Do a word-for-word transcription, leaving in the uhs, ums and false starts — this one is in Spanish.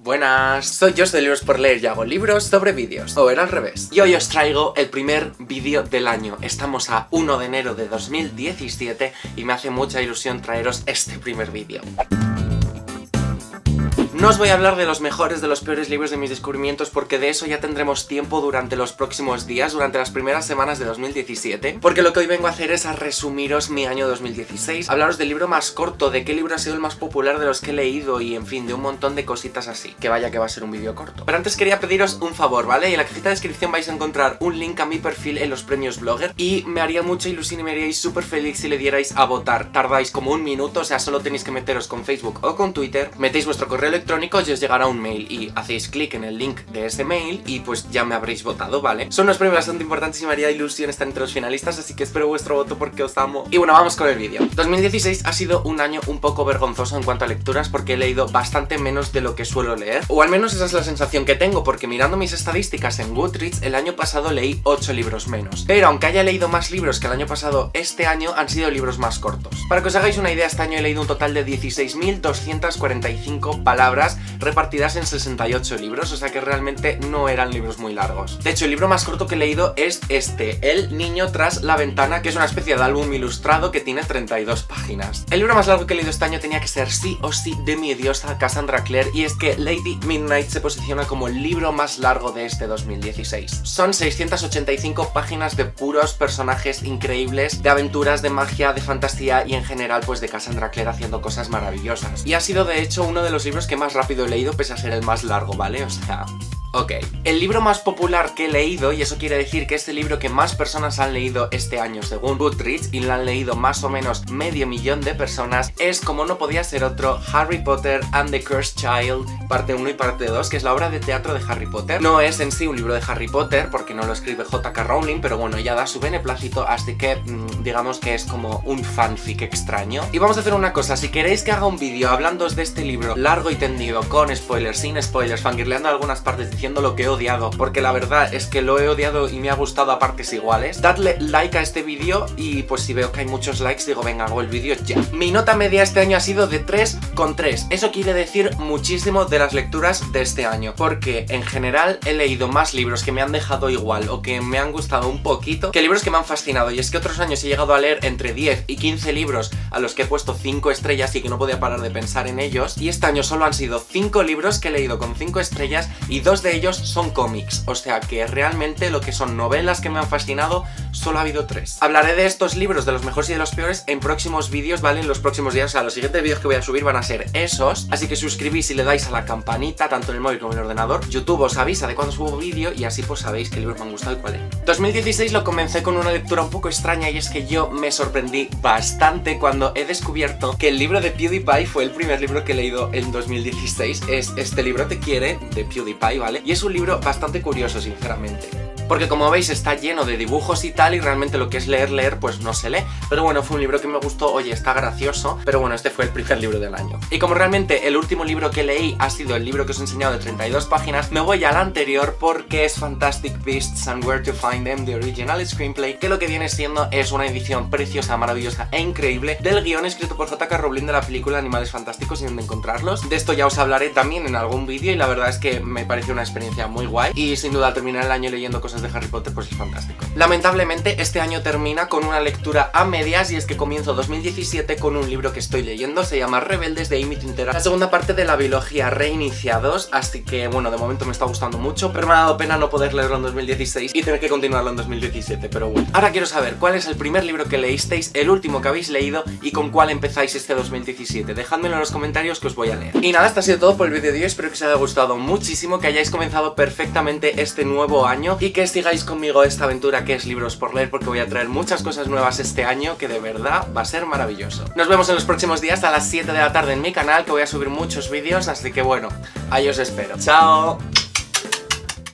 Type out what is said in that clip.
Buenas, soy Josh de Libros por Leer y hago libros sobre vídeos, o era al revés. Y hoy os traigo el primer vídeo del año. Estamos a uno de enero de dos mil diecisiete y me hace mucha ilusión traeros este primer vídeo. No os voy a hablar de los mejores, de los peores libros, de mis descubrimientos, porque de eso ya tendremos tiempo durante los próximos días, durante las primeras semanas de dos mil diecisiete, porque lo que hoy vengo a hacer es a resumiros mi año dos mil dieciséis, hablaros del libro más corto, de qué libro ha sido el más popular de los que he leído y, en fin, de un montón de cositas así, que vaya que va a ser un vídeo corto. Pero antes quería pediros un favor, ¿vale? En la cajita de descripción vais a encontrar un link a mi perfil en los premios Blogger y me haría mucha ilusión y me haríais súper feliz si le dierais a votar. Tardáis como un minuto, o sea, solo tenéis que meteros con Facebook o con Twitter, metéis vuestro correo electrónico y os llegará un mail y hacéis clic en el link de ese mail y pues ya me habréis votado, ¿vale? Son unos premios bastante importantes y me haría ilusión estar entre los finalistas, así que espero vuestro voto porque os amo. Y bueno, vamos con el vídeo. dos mil dieciséis ha sido un año un poco vergonzoso en cuanto a lecturas porque he leído bastante menos de lo que suelo leer, o al menos esa es la sensación que tengo, porque mirando mis estadísticas en Goodreads, el año pasado leí ocho libros menos. Pero aunque haya leído más libros que el año pasado, este año han sido libros más cortos. Para que os hagáis una idea, este año he leído un total de dieciséis mil doscientas cuarenta y cinco palabras repartidas en sesenta y ocho libros, o sea que realmente no eran libros muy largos. De hecho, el libro más corto que he leído es este, El niño tras la ventana, que es una especie de álbum ilustrado que tiene treinta y dos páginas. El libro más largo que he leído este año tenía que ser sí o sí de mi diosa Cassandra Clare, y es que Lady Midnight se posiciona como el libro más largo de este dos mil dieciséis. Son seiscientas ochenta y cinco páginas de puros personajes increíbles, de aventuras, de magia, de fantasía y en general pues de Cassandra Clare haciendo cosas maravillosas. Y ha sido de hecho uno de los libros que más rápido he leído pese a ser el más largo, ¿vale? O sea... Ok, el libro más popular que he leído, y eso quiere decir que es el libro que más personas han leído este año según Goodreads, y lo han leído más o menos medio millón de personas, es, como no podía ser otro, Harry Potter and the Cursed Child, parte uno y parte dos, que es la obra de teatro de Harry Potter. No es en sí un libro de Harry Potter, porque no lo escribe J K Rowling, pero bueno, ella da su beneplácito, así que mmm, digamos que es como un fanfic extraño. Y vamos a hacer una cosa, si queréis que haga un vídeo hablándoos de este libro largo y tendido, con spoilers, sin spoilers, fangirleando algunas partes, diciendo lo que he odiado, porque la verdad es que lo he odiado y me ha gustado a partes iguales, dadle like a este vídeo y pues si veo que hay muchos likes digo venga, hago el vídeo ya. Mi nota media este año ha sido de tres coma tres, eso quiere decir muchísimo de las lecturas de este año, porque en general he leído más libros que me han dejado igual o que me han gustado un poquito que libros que me han fascinado, y es que otros años he llegado a leer entre diez y quince libros a los que he puesto cinco estrellas y que no podía parar de pensar en ellos, y este año solo han sido cinco libros que he leído con cinco estrellas y dos de ellos son cómics, o sea que realmente lo que son novelas que me han fascinado solo ha habido tres. Hablaré de estos libros, de los mejores y de los peores, en próximos vídeos, ¿vale? En los próximos días, o sea, los siguientes vídeos que voy a subir van a ser esos, así que suscribís y le dais a la campanita, tanto en el móvil como en el ordenador. YouTube os avisa de cuando subo vídeo y así pues sabéis qué libros me han gustado y cuál es. dos mil dieciséis lo comencé con una lectura un poco extraña, y es que yo me sorprendí bastante cuando he descubierto que el libro de PewDiePie fue el primer libro que he leído en dos mil dieciséis. Es Este libro te quiere, de PewDiePie, ¿vale? Y es un libro bastante curioso, sinceramente, porque como veis está lleno de dibujos y tal, y realmente lo que es leer, leer, pues no se lee. Pero bueno, fue un libro que me gustó, oye, está gracioso, pero bueno, este fue el primer libro del año. Y como realmente el último libro que leí ha sido el libro que os he enseñado de treinta y dos páginas, me voy al anterior porque es Fantastic Beasts and Where to Find Them, The Original Screenplay, que lo que viene siendo es una edición preciosa, maravillosa e increíble del guión escrito por J K Rowling de la película Animales Fantásticos y dónde encontrarlos. De esto ya os hablaré también en algún vídeo y la verdad es que me pareció una experiencia muy guay, y sin duda terminar el año leyendo cosas de Harry Potter pues es fantástico. Lamentablemente este año termina con una lectura a medias, y es que comienzo dos mil diecisiete con un libro que estoy leyendo, se llama Rebeldes, de Amy Tintera, la segunda parte de la biología Reiniciados, así que bueno, de momento me está gustando mucho, pero me ha dado pena no poder leerlo en dos mil dieciséis y tener que continuarlo en dos mil diecisiete, pero bueno. Ahora quiero saber cuál es el primer libro que leísteis, el último que habéis leído y con cuál empezáis este dos mil diecisiete, dejádmelo en los comentarios que os voy a leer. Y nada, esto ha sido todo por el vídeo de hoy, espero que os haya gustado muchísimo, que hayáis comenzado perfectamente este nuevo año y que sigáis conmigo esta aventura que es Libros por Leer, porque voy a traer muchas cosas nuevas este año que de verdad va a ser maravilloso. Nos vemos en los próximos días a las siete de la tarde en mi canal, que voy a subir muchos vídeos, así que bueno, ahí os espero. ¡Chao!